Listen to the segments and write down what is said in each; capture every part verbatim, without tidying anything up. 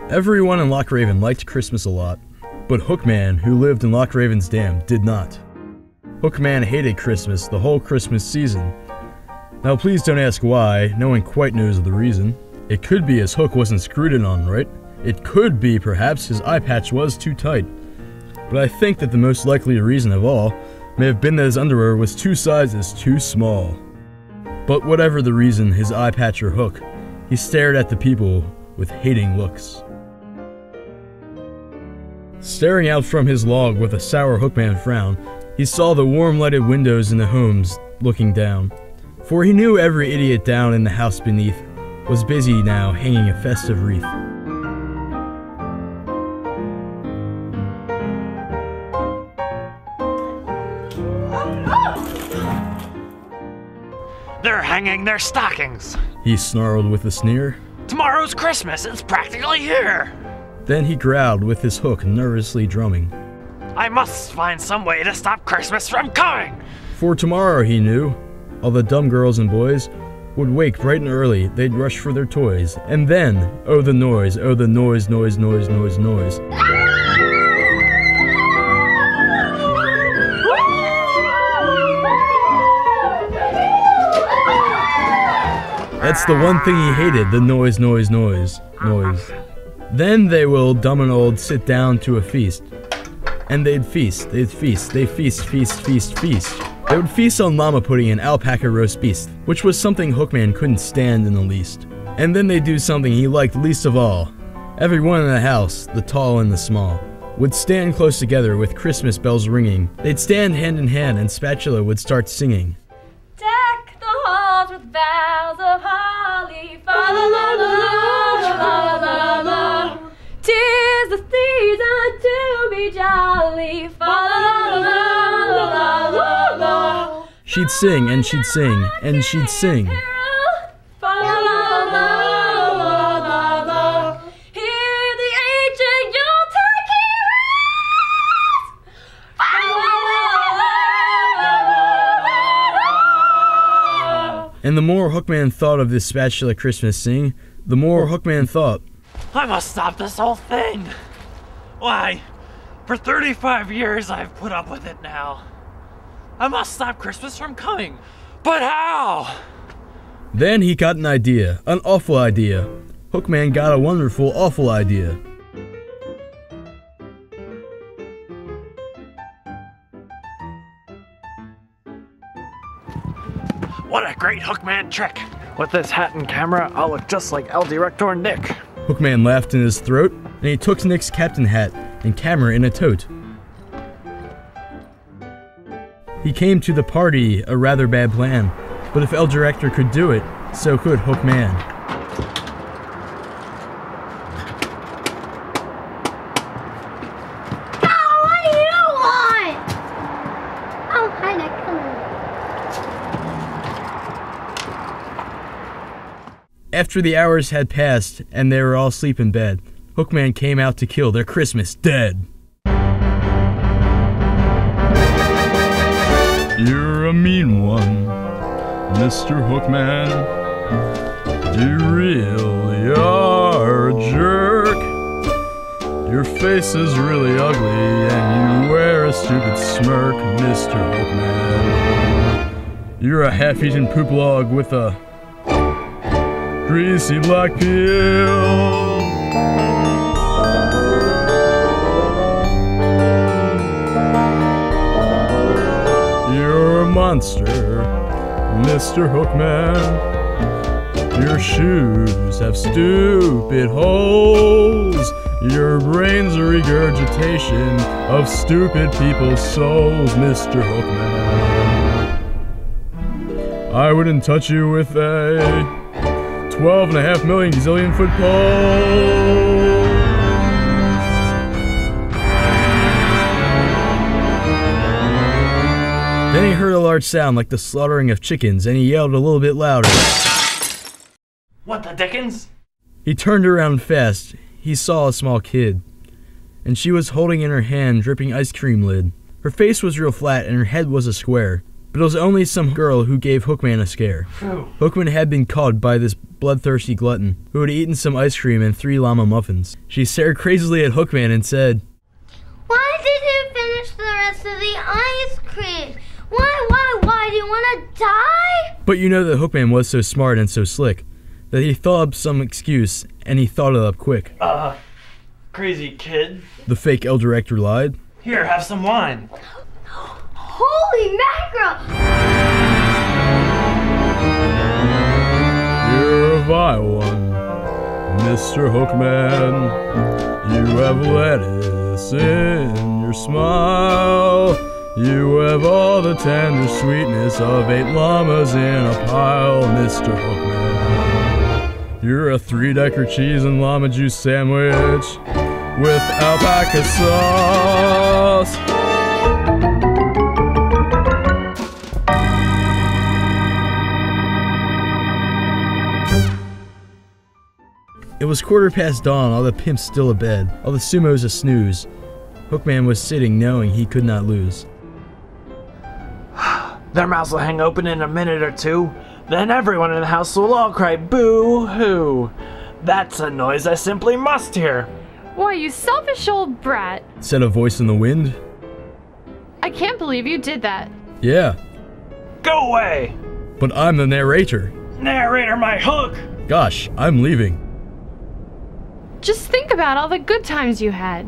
Everyone in Loch Raven liked Christmas a lot, but Hookman, who lived in Loch Raven's dam, did not. Hookman hated Christmas the whole Christmas season. Now please don't ask why, no one quite knows the reason. It could be his hook wasn't screwed in on right. It could be perhaps his eye patch was too tight. But I think that the most likely reason of all may have been that his underwear was two sizes too small. But whatever the reason, his eye patch or hook, he stared at the people with hating looks. Staring out from his log with a sour Hookman frown, he saw the warm lighted windows in the homes looking down. For he knew every idiot down in the house beneath was busy now hanging a festive wreath. They're hanging their stockings, he snarled with a sneer. Tomorrow's Christmas, it's practically here. Then he growled with his hook nervously drumming. I must find some way to stop Christmas from coming. For tomorrow, he knew, all the dumb girls and boys would wake bright and early, they'd rush for their toys. And then, oh the noise, oh the noise, noise, noise, noise, noise. That's the one thing he hated, the noise, noise, noise, noise. Then they will, dumb and old, sit down to a feast. And they'd feast, they'd feast, they feast, feast, feast, feast. They would feast on llama pudding and alpaca roast beef, which was something Hookman couldn't stand in the least. And then they'd do something he liked least of all. Everyone in the house, the tall and the small, would stand close together with Christmas bells ringing. They'd stand hand in hand and Spatula would start singing. Deck the halls with boughs of holly, fa la la la la la la. 'Tis the season to be jolly, fa la la la la la la. She'd sing and she'd sing and she'd sing. Fa la la la la la la. Hear the ancient Yuletide carols. Fa la la la la la. And the more Hookman thought of this Spatula Christmas sing, the more Hookman thought, I must stop this whole thing. Why, for thirty-five years I've put up with it now. I must stop Christmas from coming. But how? Then he got an idea, an awful idea. Hookman got a wonderful, awful idea. What a great Hookman trick. With this hat and camera, I'll look just like El Director Nick. Hookman laughed in his throat, and he took Nick's captain hat and camera in a tote. He came to the party, a rather bad plan, but if El Director could do it, so could Hookman. Oh, what do you want? Oh, hi, Nick. After the hours had passed and they were all asleep in bed, Hookman came out to kill their Christmas dead. You're a mean one, Mister Hookman. You really are a jerk. Your face is really ugly and you wear a stupid smirk, Mister Hookman. You're a half-eaten poop log with a greasy black peel. You're a monster, Mister Hookman. Your shoes have stupid holes. Your brain's a regurgitation of stupid people's souls, Mister Hookman. I wouldn't touch you with a twelve and a half million gazillion foot pole. Then he heard a large sound like the slaughtering of chickens, and he yelled a little bit louder. What the dickens? He turned around fast. He saw a small kid, and she was holding in her hand dripping ice cream lid. Her face was real flat and her head was a square. But it was only some girl who gave Hookman a scare. Phew. Hookman had been caught by this bloodthirsty glutton who had eaten some ice cream and three llama muffins. She stared crazily at Hookman and said, Why did you finish the rest of the ice cream? Why, why, why? Do you want to die? But you know that Hookman was so smart and so slick that he thought up some excuse, and he thought it up quick. Uh, crazy kid. The fake El Director lied. Here, have some wine. Holy mackerel! You're a vile one, Mister Hookman. You have lettuce in your smile. You have all the tender sweetness of eight llamas in a pile, Mister Hookman. You're a three-decker cheese and llama juice sandwich with alpaca sauce. It was quarter past dawn, all the pimps still abed, all the sumos a snooze. Hookman was sitting knowing he could not lose. Their mouths will hang open in a minute or two. Then everyone in the house will all cry boo-hoo. That's a noise I simply must hear. Why, you selfish old brat. Said a voice in the wind. I can't believe you did that. Yeah, Go away! but I'm the narrator. Narrator my hook! Gosh, I'm leaving. Just think about all the good times you had.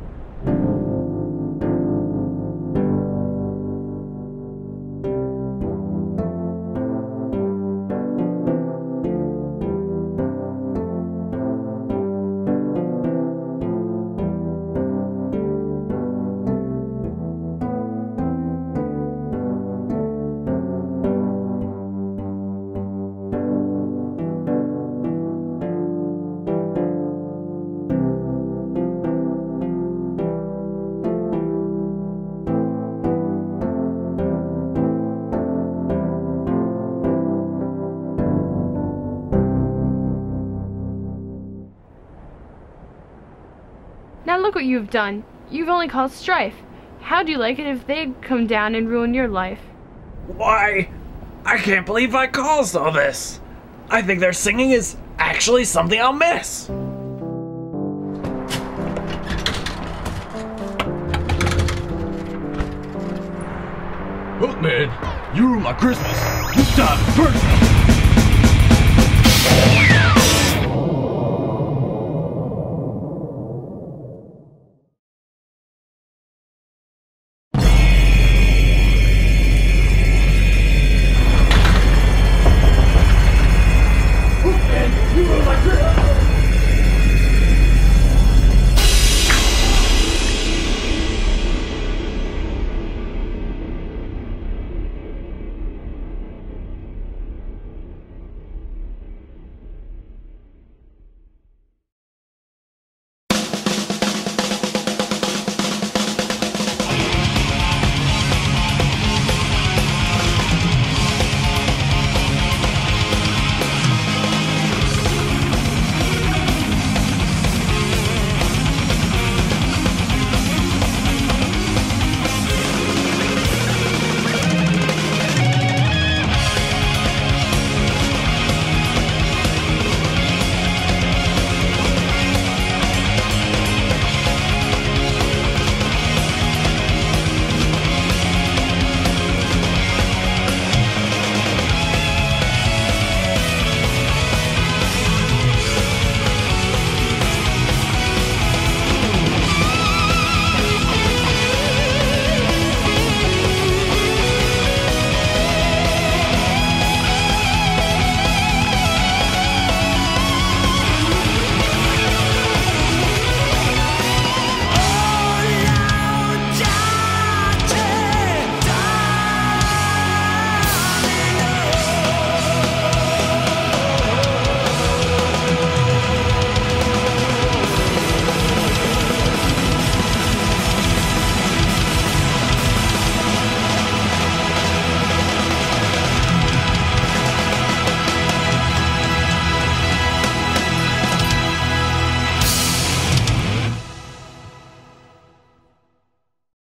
Now look what you've done. You've only caused strife. How'd you like it if they'd come down and ruin your life? Why? I can't believe I caused all this. I think their singing is actually something I'll miss. Hookman, you ruined my Christmas. You died in person.